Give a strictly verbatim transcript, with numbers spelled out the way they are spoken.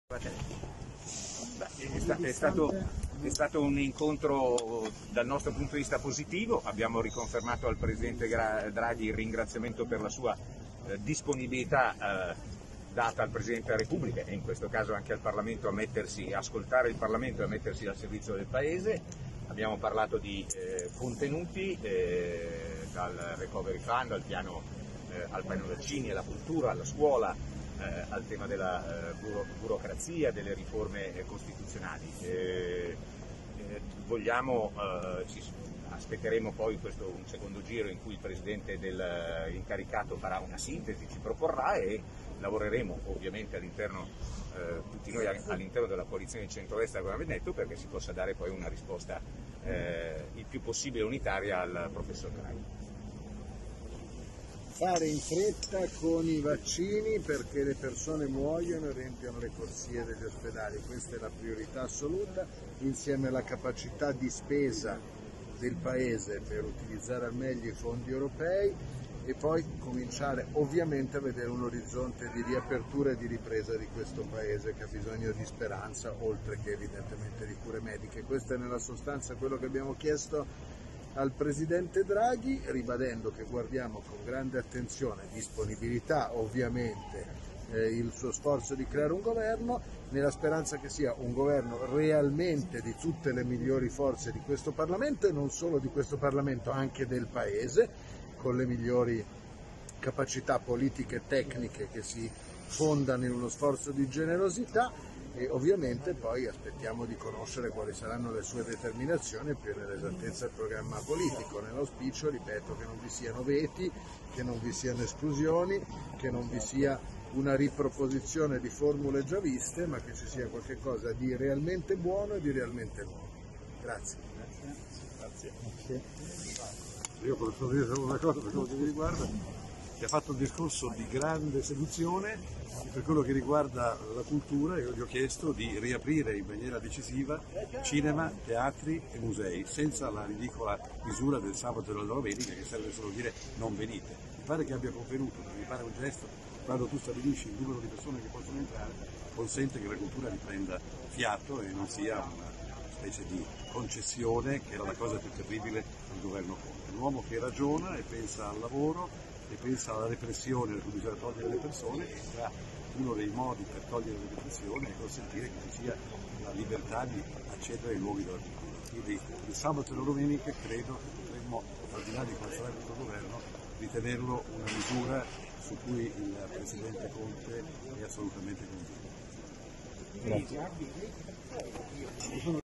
Beh, è, sta, è, stato, è stato un incontro dal nostro punto di vista positivo. Abbiamo riconfermato al Presidente Draghi il ringraziamento per la sua eh, disponibilità eh, data al Presidente della Repubblica e in questo caso anche al Parlamento a mettersi, a ascoltare il Parlamento e a mettersi al servizio del Paese. Abbiamo parlato di eh, contenuti, eh, dal Recovery Fund al piano, eh, al piano vaccini, alla cultura, alla scuola, Eh, al tema della eh, buro burocrazia, delle riforme eh, costituzionali. Eh, eh, vogliamo, eh, ci aspetteremo poi questo un secondo giro in cui il Presidente del eh, incaricato farà una sintesi, ci proporrà e lavoreremo ovviamente all'interno, eh, tutti noi all'interno della coalizione di centrodestra, come abbiamo detto, perché si possa dare poi una risposta eh, il più possibile unitaria al professor Draghi. Fare in fretta con i vaccini perché le persone muoiono e riempiono le corsie degli ospedali, questa è la priorità assoluta, insieme alla capacità di spesa del Paese per utilizzare al meglio i fondi europei e poi cominciare ovviamente a vedere un orizzonte di riapertura e di ripresa di questo Paese che ha bisogno di speranza oltre che evidentemente di cure mediche. Questo è nella sostanza quello che abbiamo chiesto al Presidente Draghi, ribadendo che guardiamo con grande attenzione, disponibilità ovviamente, eh, il suo sforzo di creare un governo, nella speranza che sia un governo realmente di tutte le migliori forze di questo Parlamento e non solo di questo Parlamento, anche del Paese, con le migliori capacità politiche e tecniche che si fondano in uno sforzo di generosità. E ovviamente poi aspettiamo di conoscere quali saranno le sue determinazioni più nell'esattezza del programma politico, nell'auspicio, ripeto, che non vi siano veti, che non vi siano esclusioni, che non vi sia una riproposizione di formule già viste, ma che ci sia qualcosa di realmente buono e di realmente nuovo. Grazie. Grazie. Grazie. Io posso dire solo una cosa per quello che mi riguarda, che ha fatto un discorso di grande seduzione per quello che riguarda la cultura. Io gli ho chiesto di riaprire in maniera decisiva cinema, teatri e musei, senza la ridicola misura del sabato e della domenica che serve solo dire non venite. Mi pare che abbia convenuto, mi pare un gesto, quando tu stabilisci il numero di persone che possono entrare, consente che la cultura riprenda fiato e non sia una specie di concessione che era la cosa più terribile del governo Conte. Un uomo che ragiona e pensa al lavoro e pensa alla repressione, alla bisogna togliere le persone, e sarà uno dei modi per togliere le repressioni e consentire che ci sia la libertà di accedere ai luoghi della cultura. Quindi il sabato e la domenica credo che potremmo, al di là di quale sarà questo governo, ritenerlo una misura su cui il Presidente Conte è assolutamente convinto. Grazie.